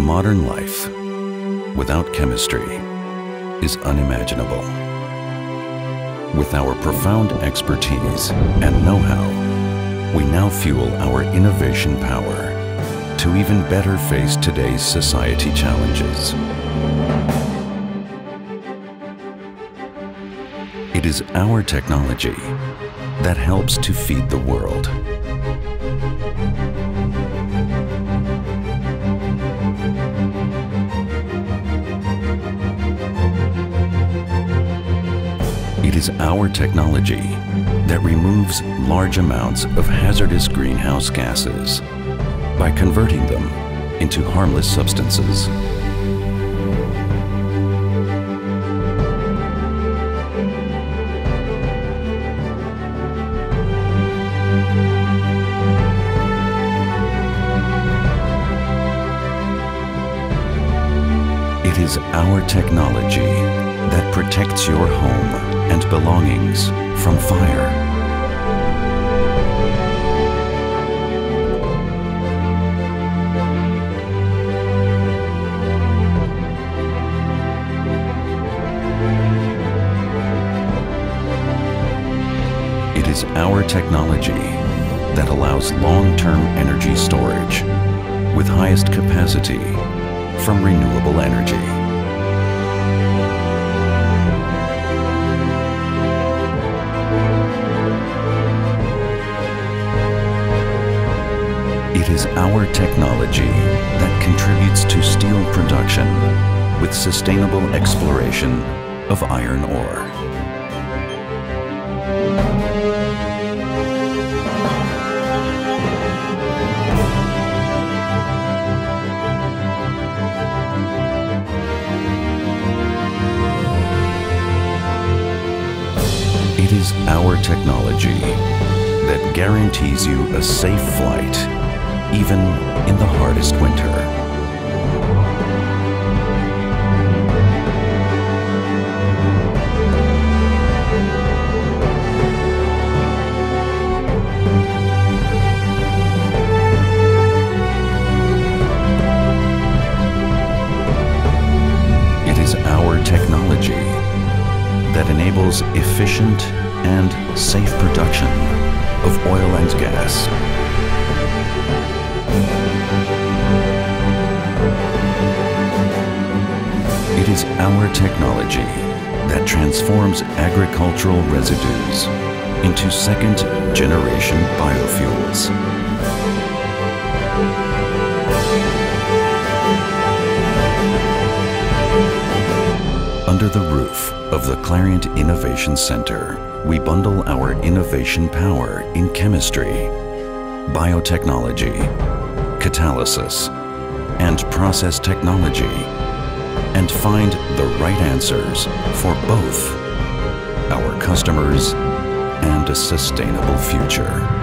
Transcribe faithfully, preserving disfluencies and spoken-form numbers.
Modern life without chemistry is unimaginable. With our profound expertise and know-how, we now fuel our innovation power to even better face today's society challenges. It is our technology that helps to feed the world. It is our technology that removes large amounts of hazardous greenhouse gases by converting them into harmless substances. It is our technology that protects your home and belongings from fire. It is our technology that allows long-term energy storage with highest capacity from renewable energy. It is our technology that contributes to steel production with sustainable exploration of iron ore. It is our technology that guarantees you a safe flight even in the hardest winter. It is our technology that enables efficient and safe production of oil and gas. It is our technology that transforms agricultural residues into second-generation biofuels. Under the roof of the Clariant Innovation Center, we bundle our innovation power in chemistry, biotechnology, catalysis, and process technology, and find the right answers for both our customers and a sustainable future.